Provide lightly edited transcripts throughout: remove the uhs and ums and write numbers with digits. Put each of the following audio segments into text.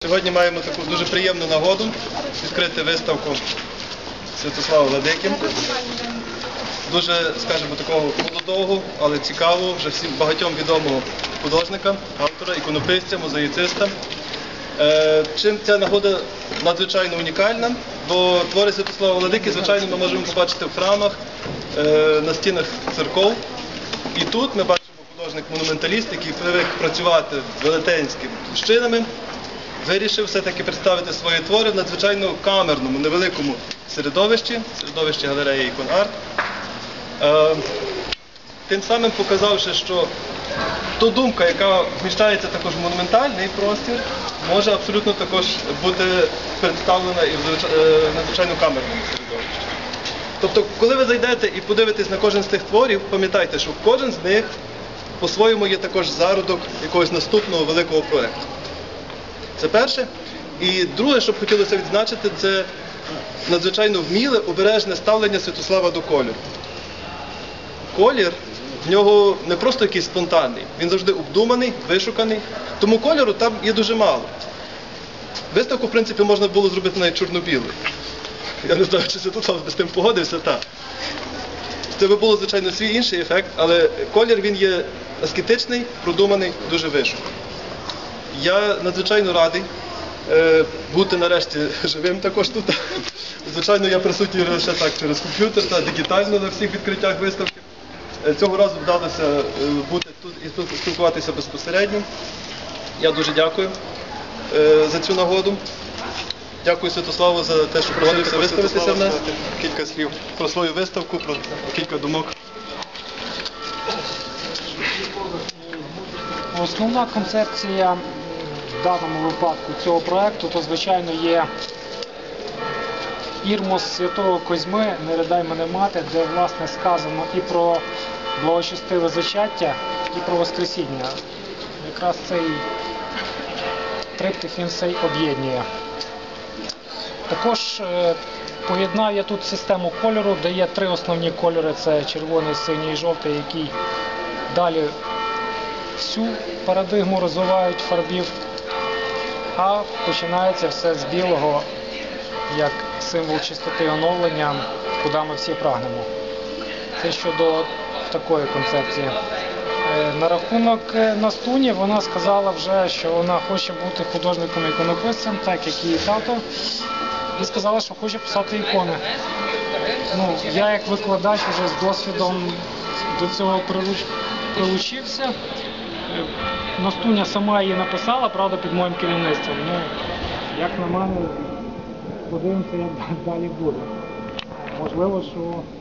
Сьогодні маємо таку дуже приємну нагоду відкрити виставку Святослава Владики. Дуже, скажімо, такого молодого, але цікавого, вже всім багатьом відомого художника, автора, іконописця, мозаїциста. Чим ця нагода надзвичайно унікальна, бо твори Святослава Владики, звичайно, ми можемо побачити в храмах, на стінах церков. І тут ми бачимо художник-монументаліст, який привик працювати велетенськими площинами, вирішив все-таки представити свої твори в надзвичайно камерному, невеликому середовищі галереї «Ікон-Арт». Тим самим показавши, що та думка, яка вміщається також в монументальний простір, може абсолютно також бути представлена і в надзвичайно камерному середовищі. Тобто, коли ви зайдете і подивитесь на кожен з тих творів, пам'ятайте, що кожен з них по-своєму є також зародок якогось наступного великого проєкту. Це перше. І друге, що б хотілося відзначити, це надзвичайно вміле, обережне ставлення Святослава до кольору. Колір в нього не просто якийсь спонтанний, він завжди обдуманий, вишуканий, тому кольору там є дуже мало. Виставку, в принципі, можна було зробити навіть чорно-білою. Я не знаю, чи Святослав з тим погодився, так. Це би було, звичайно, свій інший ефект, але колір він є аскетичний, продуманий, дуже вишуканий. Я надзвичайно радий бути нарешті живим також тут. Звичайно, я присутній лише так через комп'ютер та дигітально на всіх відкриттях виставки. Цього разу вдалося бути тут і спілкуватися безпосередньо. Я дуже дякую за цю нагоду. Дякую Святославу за те, що проводився виставитися в нас. Кілька слів про свою виставку, про кілька думок. Основна концепція в даному випадку цього проєкту, то, звичайно, є Ірмос Святого Козьми «Не ридай мене мати», де, власне, сказано і про благочестиве зачаття, і про Воскресіння. Якраз цей триптих він цей об'єднує. Також поєднав я тут систему кольору, де є три основні кольори – це червоний, синій і жовтий, які далі всю парадигму розвивають фарбів, а починається все з білого, як символ чистоти і оновлення, куди ми всі прагнемо. Це щодо такої концепції. На рахунок Настуні, вона сказала вже, що вона хоче бути художником-іконописцем, так як її тато, і сказала, що хоче писати ікони. Я як викладач вже з досвідом до цього прилучився. Настуня сама її написала, правда, під моїм керівництвом. Як на мене, подивимося, як далі буде. Можливо, що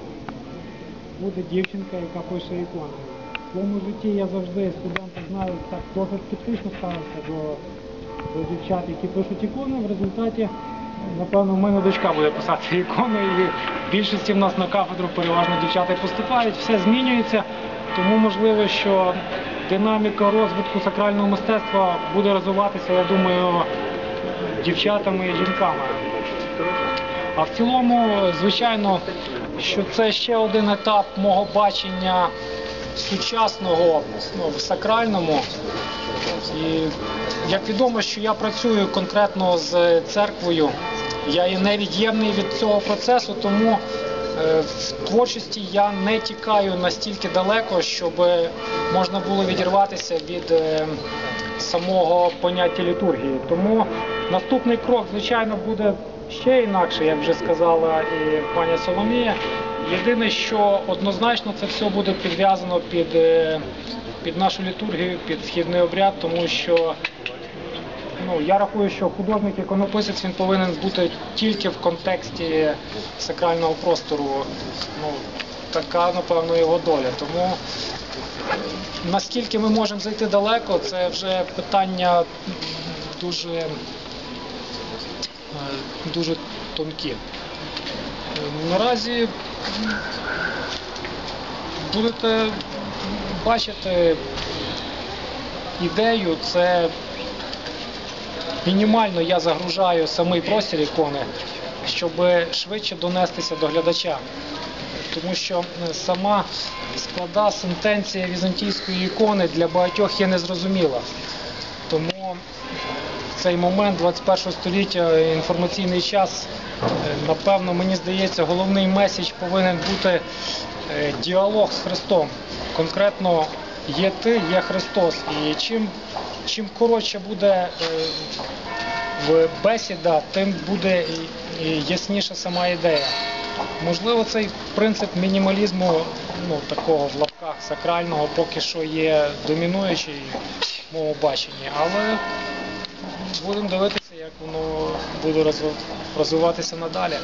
буде дівчинка, яка пише ікони. В своєму житті я завжди студентів знаю, так досить скептично ставився до дівчат, які пишуть ікони. В результаті, напевно, в мене дочка буде писати ікони, і в більшості в нас на кафедру переважно дівчата поступають, все змінюється, тому можливо, що динаміка розвитку сакрального мистецтва буде розвиватися, я думаю, дівчатами і жінками. А в цілому, звичайно, що це ще один етап мого бачення сучасного в сакральному. І як відомо, що я працюю конкретно з церквою, я є невід'ємний від цього процесу, тому в творчості я не тікаю настільки далеко, щоб можна було відірватися від самого поняття літургії. Тому наступний крок, звичайно, буде ще інакше, як вже сказала і пані Соломія. Єдине, що однозначно це все буде підв'язано під нашу літургію, під східний обряд, тому що я рахую, що художник-іконописець він повинен бути тільки в контексті сакрального простору. Така, напевно, його доля. Тому наскільки ми можемо зайти далеко, це вже питання дуже тонкі. Наразі будете бачити ідею, це мінімально я загружаю самий простір ікони, щоб швидше донестися до глядача. Тому що сама складна сентенція візантійської ікони для багатьох є незрозуміла. Тому цей момент 21 століття, інформаційний час, напевно, мені здається, головний меседж повинен бути діалог з Христом. Конкретно є ти, є Христос. І чим коротше буде бесіда, тим буде ясніша сама ідея. Можливо, цей принцип мінімалізму, такого в лапках сакрального, поки що є домінуючий в моєму баченні, але будемо дивитися, як воно буде розвиватися надалі.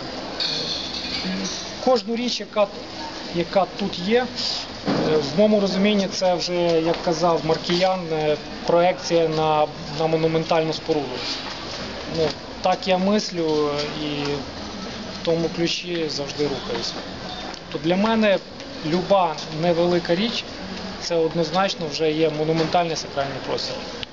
Кожну річ, яка тут є, в моєму розумінні це вже, як казав Маркіян, проекція на монументальну споруду. Так я мислю і в тому ключі завжди рухаюся. То для мене люба невелика річ – це однозначно вже є монументальний сакральний простір.